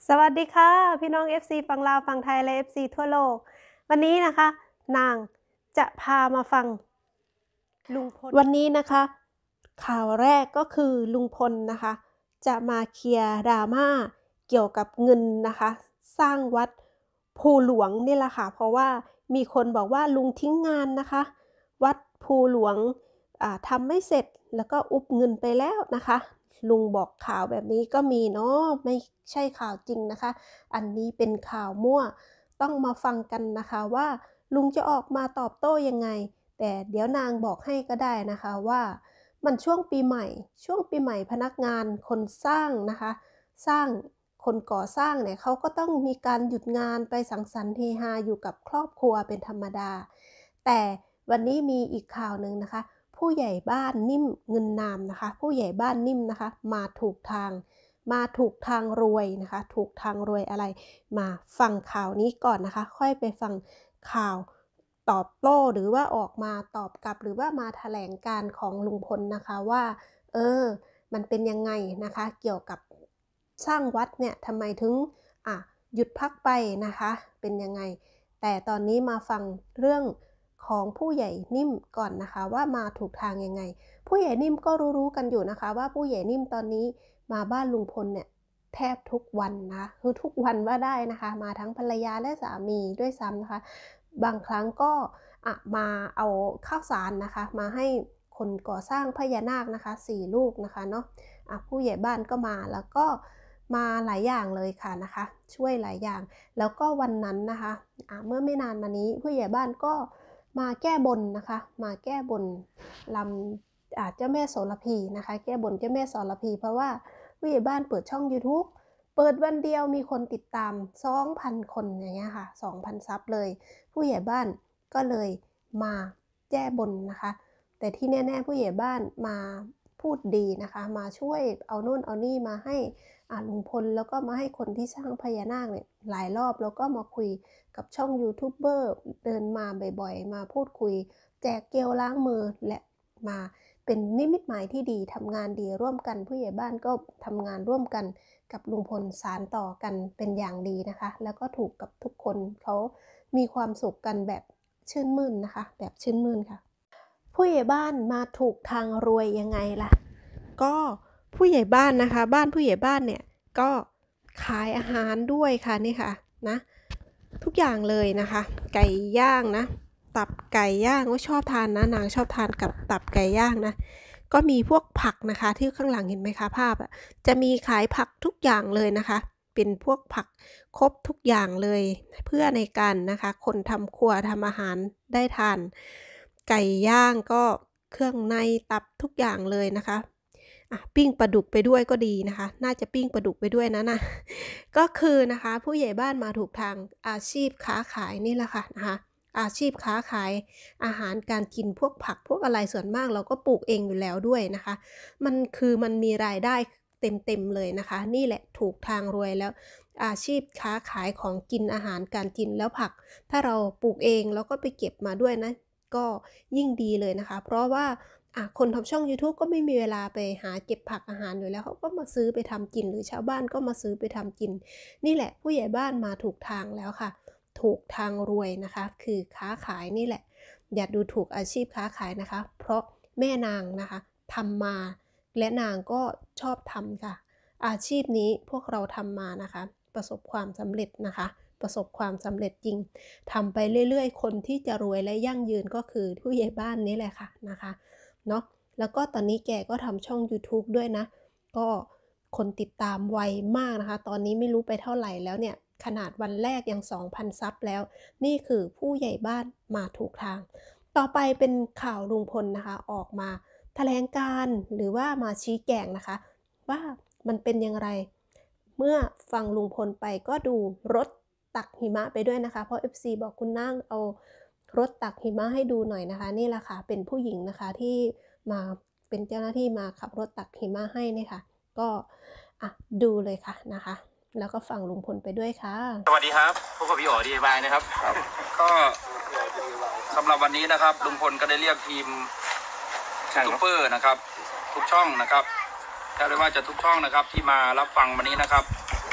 สวัสดีค่ะพี่น้อง FC ฝั่งลาวฝั่งไทยและ FC ทั่วโลกวันนี้นะคะนางจะพามาฟังลุงพลวันนี้นะคะข่าวแรกก็คือลุงพลนะคะจะมาเคลียร์ดราม่าเกี่ยวกับเงินนะคะสร้างวัดภูหลวงนี่แหละค่ะเพราะว่ามีคนบอกว่าลุงทิ้งงานนะคะวัดภูหลวงทำไม่เสร็จแล้วก็อุบเงินไปแล้วนะคะลุงบอกข่าวแบบนี้ก็มีเนาะไม่ใช่ข่าวจริงนะคะอันนี้เป็นข่าวมั่วต้องมาฟังกันนะคะว่าลุงจะออกมาตอบโต้ยังไงแต่เดี๋ยวนางบอกให้ก็ได้นะคะว่ามันช่วงปีใหม่พนักงานคนสร้างนะคะสร้างคนก่อสร้างเนี่ยเขาก็ต้องมีการหยุดงานไปสังสรรค์เฮฮาอยู่กับครอบครัวเป็นธรรมดาแต่วันนี้มีอีกข่าวหนึ่งนะคะผู้ใหญ่บ้านนิ่มเงินนามนะคะผู้ใหญ่บ้านนิ่มนะคะมาถูกทางรวยนะคะถูกทางรวยอะไรมาฟังข่าวนี้ก่อนนะคะค่อยไปฟังข่าวตอบโต้หรือว่าออกมาตอบกลับหรือว่ามาแถลงการของลุงพลนะคะว่ามันเป็นยังไงนะคะเกี่ยวกับสร้างวัดเนี่ยทำไมถึงหยุดพักไปนะคะเป็นยังไงแต่ตอนนี้มาฟังเรื่องของผู้ใหญ่นิ่มก่อนนะคะว่ามาถูกทางยังไงผู้ใหญ่นิ่มก็รู้กันอยู่นะคะว่าผู้ใหญ่นิ่มตอนนี้มาบ้านลุงพลเนี่ยแทบทุกวันนะคือทุกวันว่าได้นะคะมาทั้งภรรยาและสามีด้วยซ้ำนะคะบางครั้งก็มาเอาข้าวสารนะคะมาให้คนก่อสร้างพญานาคนะคะ4 ลูกนะคะเนาะผู้ใหญ่บ้านก็มาแล้วก็มาหลายอย่างเลยค่ะนะคะช่วยหลายอย่างแล้วก็วันนั้นนะคะเมื่อไม่นานมานี้ผู้ใหญ่บ้านก็มาแก้บนนะคะมาแก้บนลำเจ้าแม่โสระพีนะคะแก้บนเจ้าแม่โสระพีเพราะว่าผู้ใหญ่บ้านเปิดช่อง YouTube เปิดวันเดียวมีคนติดตาม 2,000 คนอย่างเงี้ยค่ะ 2,000 ซับเลยผู้ใหญ่บ้านก็เลยมาแก้บนนะคะแต่ที่แน่ๆผู้ใหญ่บ้านมาพูดดีนะคะมาช่วยเอานู่นเอานี่มาให้ลุงพลแล้วก็มาให้คนที่สร้างพญานาคเนี่ยหลายรอบแล้วก็มาคุยกับช่องยูทูบเบอร์เดินมาบ่อยๆมาพูดคุยแจกเจลล้างมือและมาเป็นนิมิตหมายที่ดีทำงานดีร่วมกันผู้ใหญ่บ้านก็ทำงานร่วมกันกับลุงพลสานต่อกันเป็นอย่างดีนะคะแล้วก็ถูกกับทุกคนเขามีความสุขกันแบบชื่นมื่นนะคะแบบชื่นมื่นค่ะผู้ใหญ่บ้านมาถูกทางรวยยังไงล่ะก็ผู้ใหญ่บ้านนะคะบ้านผู้ใหญ่บ้านเนี่ยก็ขายอาหารด้วยค่ะนี่ค่ะนะทุกอย่างเลยนะคะไก่ย่างนะตับไก่ย่างว่าชอบทานนะนางชอบทานกับตับไก่ย่างนะก็มีพวกผักนะคะที่ข้างหลังเห็นไหมคะภาพจะมีขายผักทุกอย่างเลยนะคะเป็นพวกผักครบทุกอย่างเลยเพื่อในการนะคะคนทำครัวทำอาหารได้ทานไก่ย่างก็เครื่องในตับทุกอย่างเลยนะคะปิ้งปลาดุกไปด้วยก็ดีนะคะน่าจะปิ้งปลาดุกไปด้วยนะก็คือนะคะผู้ใหญ่บ้านมาถูกทางอาชีพค้าขายนี่แหละค่ะนะคะอาชีพค้าขายอาหารการกินพวกผักพวกอะไรส่วนมากเราก็ปลูกเองอยู่แล้วด้วยนะคะมันมีรายได้เต็มเลยนะคะนี่แหละถูกทางรวยแล้วอาชีพค้าขายของกินอาหารการกินแล้วผักถ้าเราปลูกเองแล้วก็ไปเก็บมาด้วยนะก็ยิ่งดีเลยนะคะเพราะว่าคนทำช่อง YouTube ก็ไม่มีเวลาไปหาเก็บผักอาหารอยู่แล้วเขาก็มาซื้อไปทำกินหรือชาวบ้านก็มาซื้อไปทำกินนี่แหละผู้ใหญ่บ้านมาถูกทางแล้วค่ะถูกทางรวยนะคะคือค้าขายนี่แหละอย่าดูถูกอาชีพค้าขายนะคะเพราะแม่นางนะคะทำมาและนางก็ชอบทำค่ะอาชีพนี้พวกเราทำมานะคะประสบความสำเร็จนะคะประสบความสำเร็จจริงทำไปเรื่อยๆคนที่จะรวยและยั่งยืนก็คือผู้ใหญ่บ้านนี่แหละค่ะนะคะเนาะแล้วก็ตอนนี้แกก็ทำช่อง YouTube ด้วยนะก็คนติดตามไวมากนะคะตอนนี้ไม่รู้ไปเท่าไหร่แล้วเนี่ยขนาดวันแรกยัง 2,000 ซับแล้วนี่คือผู้ใหญ่บ้านมาถูกทางต่อไปเป็นข่าวลุงพลนะคะออกมาแถลงการหรือว่ามาชี้แจงนะคะว่ามันเป็นอย่างไรเมื่อฟังลุงพลไปก็ดูรถตักหิมะไปด้วยนะคะเพราะ FC บอกคุณนั่งเอารถตักหิมะให้ดูหน่อยนะคะนี่แหละค่ะเป็นผู้หญิงนะคะที่มาเป็นเจ้าหน้าที่มาขับรถตักหิมะให้นี่ค่ะก็ดูเลยค่ะนะคะแล้วก็ฟังลุงพลไปด้วยค่ะสวัสดีครับพบกับพี่อ๋อดีบายนะครับก็สำหรับวันนี้นะครับลุงพลก็ได้เรียกทีมยูทูบเบอร์นะครับทุกช่องนะครับถ้าเรียกว่าจะทุกช่องนะครับที่มารับฟังวันนี้นะครับ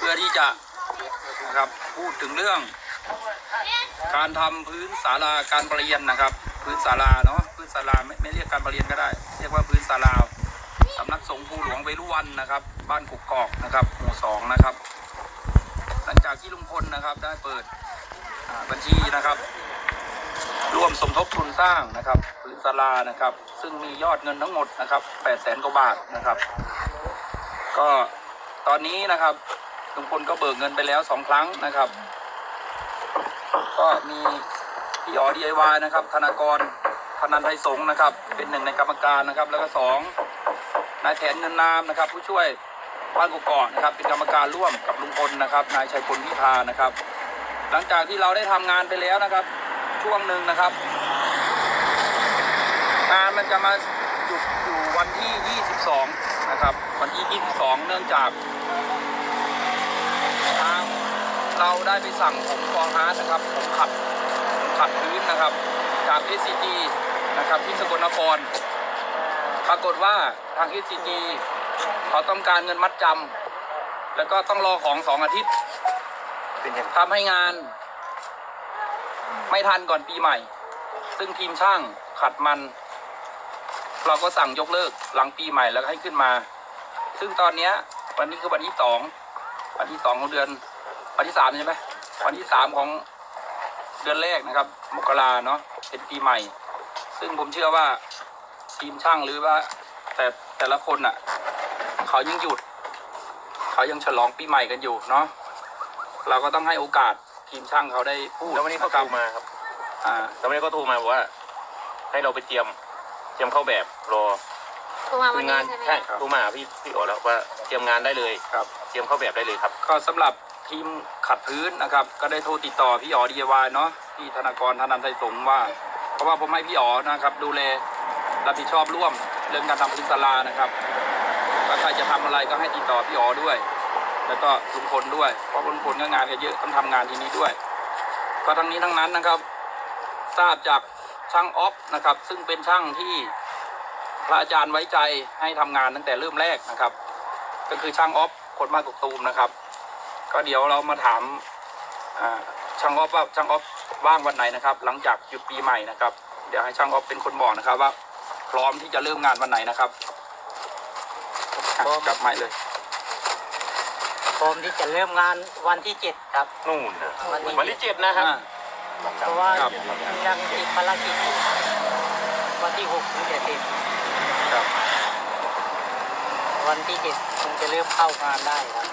พื่อที่จะนะครับพูดถึงเรื่องการทำพื้นศาลาการประเรียนนะครับ พื้นศาลาเนาะพื้นศาลาไม่เรียกการประเรียนก็ได้ เรียกว่าพื้นศาลาสำนักสงฆ์ภูหลวงเวรุวันนะครับบ้านกุกกอกนะครับหมู่2นะครับหลังจากที่ลุงพลนะครับได้เปิดบัญชีนะครับร่วมสมทบทุนสร้างนะครับพื้นศาลานะครับซึ่งมียอดเงินทั้งหมดนะครับ800,000 กว่าบาทนะครับก็ตอนนี้นะครับลุงพลก็เบิกเงินไปแล้ว2 ครั้งนะครับก็มีพี่อ๋อ DIY นะครับธนากรธนันไทยสงฆ์นะครับเป็น1ในกรรมการนะครับแล้วก็2นายแถนเงินนามนะครับผู้ช่วยบ้านกุกกอกนะครับเป็นกรรมการร่วมกับลุงพลนะครับนายชัยพลวิภานะครับหลังจากที่เราได้ทำงานไปแล้วนะครับช่วงหนึ่งนะครับงานมันจะมาหยุดอยู่วันที่22นะครับวันที่22เนื่องจากทางเราได้ไปสั่งผมกองฮาร์ดนะครับผมขัดพื้นนะครับจาก SCG นะครับที่สกลนครปรากฏว่าทาง SCG เขาต้องการเงินมัดจำแล้วก็ต้องรอของ2 อาทิตย์ทำให้งานไม่ทันก่อนปีใหม่ซึ่งทีมช่างขัดมันเราก็สั่งยกเลิกหลังปีใหม่แล้วให้ขึ้นมาซึ่งตอนนี้วันนี้คือวันที่2ของเดือนวันที่3ใช่ไหมวันที่3ของเดือนแรกนะครับมกราเนาะเป็นปีใหม่ซึ่งผมเชื่อว่าทีมช่างหรือว่าแต่ละคนอ่ะเขายังหยุดเขายังฉลองปีใหม่กันอยู่เนาะเราก็ต้องให้โอกาสทีมช่างเขาได้พูดแล้ววันนี้เขาโทรมาครับแล้ววันนี้เขาโทรมาบอกว่าให้เราไปเตรียมเข้าแบบรอโทรมาวันนี้ใช่ไหมใช่โทรมาพี่อ๋อแล้วว่าเตรียมงานได้เลยครับเตรียมเข้าแบบได้เลยครับก็สำหรับทีมขัดพื้นนะครับก็ได้โทรติดต่อพี่อ๋อ DIY เนาะพี่ธนากรธนันไทยสงฆ์ว่าเพราะว่าผมให้พี่อ๋อนะครับดูแลรับผิดชอบร่วมเรื่องการทำพื้นศาลานะครับถ้าใครจะทำอะไรก็ให้ติดต่อพี่อ๋อด้วยแล้วก็ลุงพลด้วยเพราะลุงพลก็งานเยอะต้องทำงานที่นี้ด้วยก็ทั้งนี้ทั้งนั้นนะครับทราบจากช่างออฟนะครับซึ่งเป็นช่างที่พระอาจารย์ไว้ใจให้ทำงานตั้งแต่เริ่มแรกนะครับก็คือช่างออฟคนบ้านกกตูมนะครับก็เดี๋ยวเรามาถามช่างออฟว่าช่างออฟว่างวันไหนนะครับหลังจากหยุดปีใหม่นะครับเดี๋ยวให้ช่างออฟเป็นคนบอกนะครับว่าพร้อมที่จะเริ่มงานวันไหนนะครับกลับมาเลยพร้อมที่จะเริ่มงานวันที่7ครับนู่นวันที่7นะครับเพราะว่ายังติดภารกิจวันที่6ถึงจะเสร็จวันที่7คงจะเริ่มเข้างานได้ครับ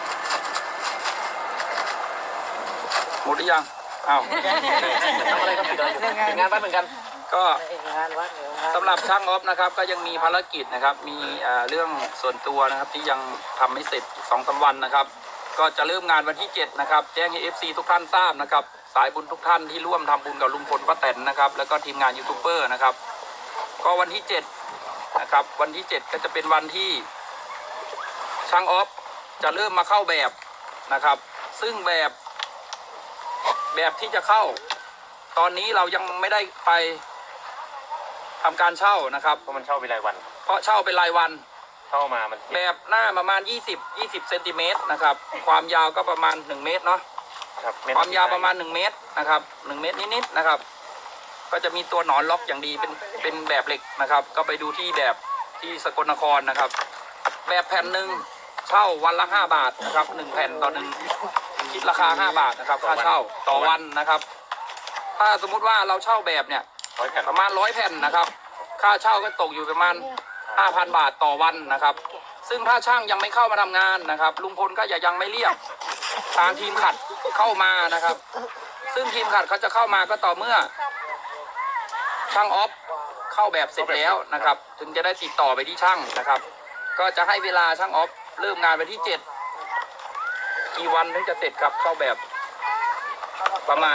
หมดหรือยังอ้าวทำอะไรก็ผิดอะไรอยู่เป็นงานบ้านเหมือนกันก็สำหรับช่างออฟนะครับก็ยังมีภารกิจนะครับมีเรื่องส่วนตัวนะครับที่ยังทำไม่เสร็จ2-3 วันนะครับก็จะเริ่มงานวันที่7นะครับแจ้งให้ FC ทุกท่านทราบนะครับสายบุญทุกท่านที่ร่วมทำบุญกับลุงพลป้าแตนนะครับแล้วก็ทีมงานยูทูบเบอร์นะครับก็วันที่7นะครับวันที่7ก็จะเป็นวันที่ช่างออฟจะเริ่มมาเข้าแบบนะครับซึ่งแบบที่จะเข้าตอนนี้เรายังไม่ได้ไปทำการเช่านะครับเพราะมันเช่าเป็นรายวันเพราะเช่าเป็นรายวันเข้ามามันแบบหน้าประมาณ20เซนติเมตรนะครับความยาวก็ประมาณ1 เมตรเนาะความยาวประมาณ1 เมตรนะครับ1 เมตรนิดๆนะครับก็จะมีตัวหนอนล็อกอย่างดีเป็นแบบเหล็กนะครับก็ไปดูที่แบบที่สกลนครนะครับแบบแผ่นหนึ่งเช่าวันละ5 บาทนะครับ1 แผ่นต่อ1คิดราคา5 บาทนะครับค่าเช่าต่อวันนะครับถ้าสมมุติว่าเราเช่าแบบเนี่ยประมาณ100 แผ่นนะครับค่าเช่าก็ตกอยู่ประมาณ5,000 บาทต่อวันนะครับซึ่งถ้าช่างยังไม่เข้ามาทำงานนะครับลุงพลก็ยังไม่เรียกทางทีมขัดเข้ามานะครับซึ่งทีมขัดเขาจะเข้ามาก็ต่อเมื่อช่างออฟเข้าแบบเสร็จแล้วนะครับถึงจะได้ติดต่อไปที่ช่างนะครับก็จะให้เวลาช่างออฟเริ่มงานวันที่7กี่วันถึงจะเสร็จครับเข้าแบบประมาณ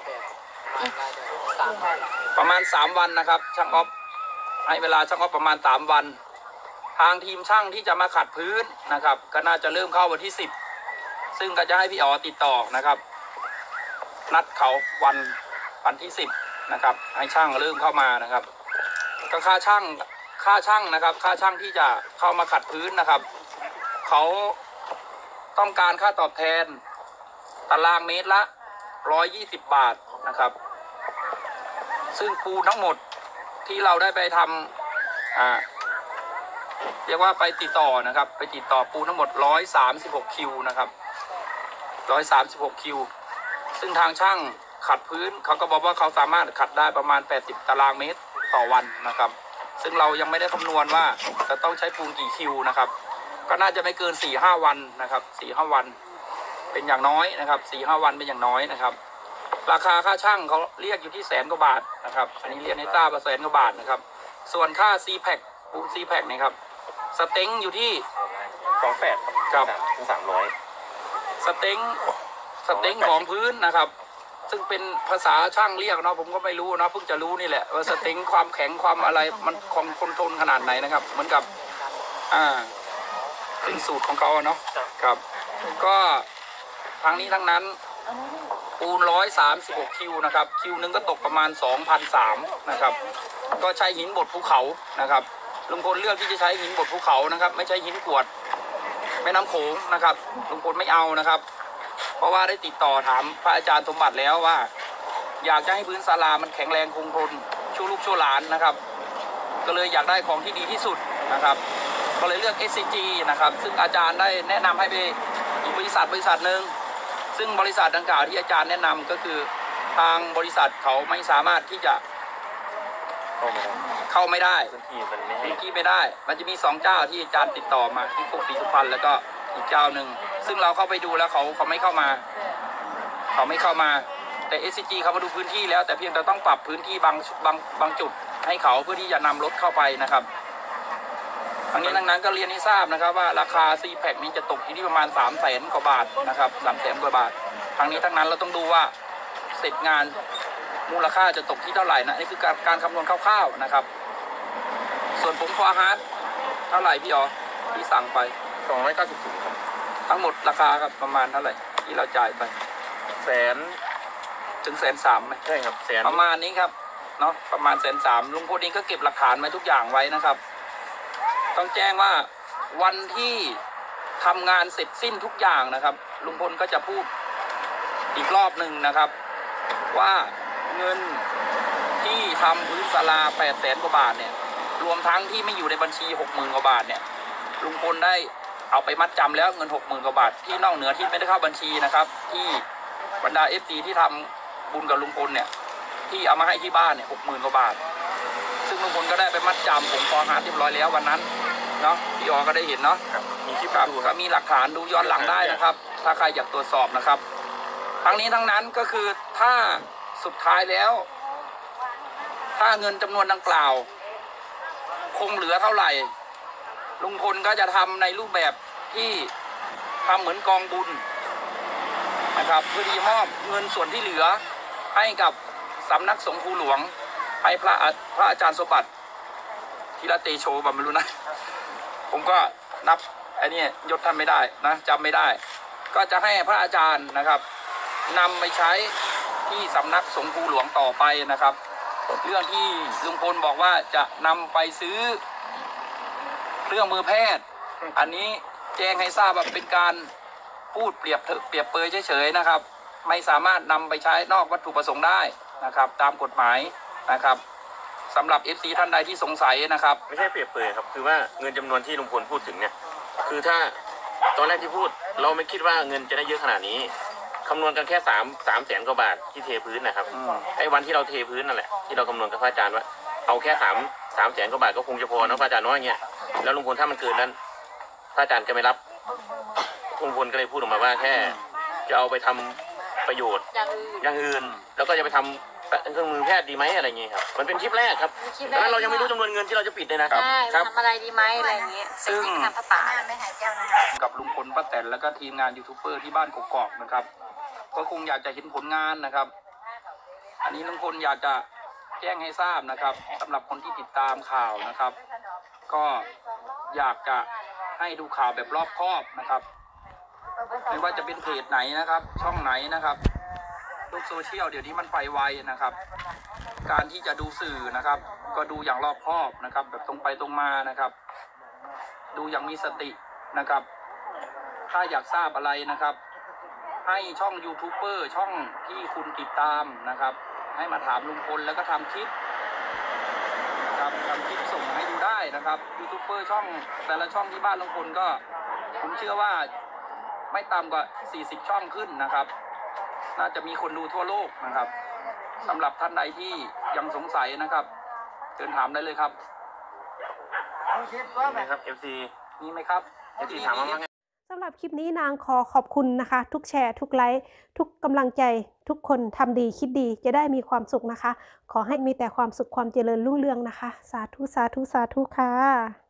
3 วันนะครับช่างออฟให้เวลาช่างออฟประมาณ3 วันทางทีมช่างที่จะมาขัดพื้นนะครับก็น่าจะเริ่มเข้าวันที่10ซึ่งก็จะให้พี่อ๋อติดต่อนะครับนัดเขาวันที่10นะครับให้ช่างเริ่มเข้ามานะครับก็ค่าช่างนะครับค่าช่างที่จะเข้ามาขัดพื้นนะครับเขาต้องการค่าตอบแทนตารางเมตรละ120 บาทนะครับซึ่งปูนทั้งหมดที่เราได้ไปทำเรียกว่าไปติดต่อนะครับไปติดต่อปูนทั้งหมด136 คิวนะครับ136 คิวซึ่งทางช่างขัดพื้นเขาก็บอกว่าเขาสามารถขัดได้ประมาณ80 ตารางเมตรต่อวันนะครับซึ่งเรายังไม่ได้คำนวณว่าจะต้องใช้ปูนกี่คิวนะครับก็น่าจะไม่เกิน 4-5 วันนะครับ 4-5 วันเป็นอย่างน้อยนะครับ 4-5 วันเป็นอย่างน้อยนะครับราคาค่าช่างเขาเรียกอยู่ที่100,000 กว่าบาทนะครับอันนี้เรียนให้ทราบว่า100,000 กว่าบาทนะครับส่วนค่า C-Pack ปูน C-Pack นี่ครับสเต็งอยู่ที่ 28 ครับถึง300 สเต็งของพื้นนะครับซึ่งเป็นภาษาช่างเรียกเนาะผมก็ไม่รู้เนาะเพิ่งจะรู้นี่แหละว่าสเต็งความแข็งความอะไรมันคงทนขนาดไหนนะครับเหมือนกับเป็นสูตรของเขาเนาะครับก็ทางนี้ทั้งนั้นปูน136 คิวนะครับคิวหนึ่งก็ตกประมาณ 2,300 นะครับก็ใช้หินบดภูเขานะครับลุงพลเลือกที่จะใช้หินบดภูเขานะครับไม่ใช่หินกรวดแม่น้ำโขงนะครับลุงพลไม่เอานะครับเพราะว่าได้ติดต่อถามพระอาจารย์สมบัติแล้วว่าอยากจะให้พื้นศาลามันแข็งแรงคงทนชั่วลูกชั่วหลานนะครับก็เลยอยากได้ของที่ดีที่สุดนะครับก็เลยเลือก SCG นะครับซึ่งอาจารย์ได้แนะนำให้ไปอีกบริษัทหนึ่งซึ่งบริษัทดังกล่าวที่อาจารย์แนะนำก็คือทางบริษัทเขาไม่สามารถที่จะเข้าไม่ได้พื้นที่ไม่ได้มันจะมี2 เจ้าที่อาจารย์ติดต่อมาที่พวกปีสุพรรณแล้วก็อีกเจ้าหนึ่งซึ่งเราเข้าไปดูแล้วเขาไม่เข้ามาแต่ SCG เขามาดูพื้นที่แล้วแต่เพียงแต่ต้องปรับพื้นที่บางจุดให้เขาเพื่อที่จะนำรถเข้าไปนะครับทั้งนี้ทั้งนั้นก็เรียนให้ทราบนะครับว่าราคา C-Pack นี้จะตกที่ประมาณ300,000 กว่าบาทนะครับ300,000 กว่าบาททั้งนี้ทั้งนั้นเราต้องดูว่าเสร็จงานมูลค่าจะตกที่เท่าไหร่นะนี่คือการคำนวณคร่าวๆนะครับส่วนผมคอฮาร์ดเท่าไหร่พี่อ๋อที่สั่งไป 290ครับทั้งหมดราคาครับประมาณเท่าไหร่ที่เราจ่ายไป 100,000 ถึง130,000ไหมใช่ครับ100,000 ประมาณนี้ครับเนาะประมาณ130,000ลุงพลเองก็เก็บหลักฐานไว้ทุกอย่างไว้นะครับต้องแจ้งว่าวันที่ทำงานเสร็จสิ้นทุกอย่างนะครับลุงพลก็จะพูดอีกรอบหนึ่งนะครับว่าเงินที่ทำพื้นศาลา800,000 กว่าบาทเนี่ยรวมทั้งที่ไม่อยู่ในบัญชี 60,000 กว่าบาทเนี่ยลุงพลได้เอาไปมัดจำแล้วเงิน 60,000 กว่าบาทที่นอกเหนือที่ไม่ได้เข้าบัญชีนะครับที่บรรดา FC ที่ทำบุญกับลุงพลเนี่ยที่เอามาให้ที่บ้านเนี่ย 60,000 กว่าบาทซึ่งลุงพลก็ได้ไปมัดจำผมขอหาเรียบร้อยแล้ววันนั้นเนาะพี่อ๋อก็ได้เห็นเนาะมีคลิปดูก็มีหลักฐานดูย้อนหลังได้นะครับถ้าใครอยากตรวจสอบนะครับทั้งนี้ทั้งนั้นก็คือถ้าสุดท้ายแล้วถ้าเงินจำนวนดังกล่าวคงเหลือเท่าไหร่ลุงพลก็จะทำในรูปแบบที่ทำเหมือนกองบุญนะครับเพื่อที่มอบเงินส่วนที่เหลือให้กับสำนักสงฆ์ภูหลวงให้พระอาจารย์สมบัติธีรเตโชบไม่รู้นะผมก็นับอันนี้ยศท่านไม่ได้นะจำไม่ได้ก็จะให้พระอาจารย์นะครับนำไปใช้ที่สำนักสงฆ์ภูหลวงต่อไปนะครับเรื่องที่ลุงพลบอกว่าจะนำไปซื้อเครื่องมือแพทย์อันนี้แจ้งให้ทราบว่าเป็นการพูดเปรียบเปรยเฉยๆนะครับไม่สามารถนำไปใช้นอกวัตถุประสงค์ได้นะครับตามกฎหมายนะครับสำหรับ FC ท่านใดที่สงสัยนะครับไม่ใช่เปรียบเปรยครับคือว่าเงินจำนวนที่ลุงพลพูดถึงเนี่ยคือถ้าตอนแรกที่พูดเราไม่คิดว่าเงินจะได้เยอะขนาดนี้คำนวณกันแค่300,000 กว่าบาทที่เทพื้นนะครับไอ้วันที่เราเทพื้นนั่นแหละที่เราคำนวณกับพระอาจารย์ว่าเอาแค่300,000 กว่าบาทก็คงจะพอเนาะพระอาจารย์น้อยเงี้ยแล้วลุงพลถ้ามันเกินนั้นพระอาจารย์ก็ไม่รับลุงพลก็เลยพูดออกมาว่าแค่จะเอาไปทำประโยชน์อย่างอื่นแล้วก็จะไปทำเครื่องมือแพทย์ดีไหมอะไรเงี้ยครับมันเป็นคลิปแรกครับดังนั้นเรายังไม่รู้จำนวนเงินที่เราจะปิดเลยนะครับทำอะไรดีไหมอะไรเงี้ยซึ่งทำพระป่าไม่หายเจ้านะกับลุงพลป้าแตนแล้วก็ทีมงานยูทูบเบอร์ที่บ้านกกอกนะครับก็คงอยากจะเห็นผลงานนะครับอันนี้ลุงพลอยากจะแจ้งให้ทราบนะครับสำหรับคนที่ติดตามข่าวนะครับก็อยากจะให้ดูข่าวแบบรอบคอบนะครับไม่ว่าจะเป็นเพจไหนนะครับช่องไหนนะครับโลกโซเชียลเดี๋ยวนี้มันไปไวนะครับการที่จะดูสื่อนะครับก็ดูอย่างรอบคอบนะครับแบบตรงไปตรงมานะครับดูอย่างมีสตินะครับถ้าอยากทราบอะไรนะครับ ให้ช่องยูทูบเบอร์ช่องที่คุณติดตามนะครับ ให้มาถามลุงพลแล้วก็ทำคลิปนะครับทำคลิปส่งให้ดูได้นะครับยูทูบเบอร์ช่องแต่ละช่องที่บ้านลุงพลก็ผมเชื่อว่าไม่ต่ำกว่า40ช่องขึ้นนะครับ น่าจะมีคนดูทั่วโลกนะครับสำหรับท่านใดที่ยังสงสัยนะครับเชิญถามได้เลยครับมีไหมครับ FC มีไหมครับ FC ถามมาว่าไงสำหรับคลิปนี้นางขอขอบคุณนะคะ ทุกแชร์ทุกไลค์ทุกกำลังใจทุกคนทำดีคิดดีจะได้มีความสุขนะคะ ขอให้มีแต่ความสุขความเจริญรุ่งเรืองนะคะ สาธุสาธุสาธุค่ะ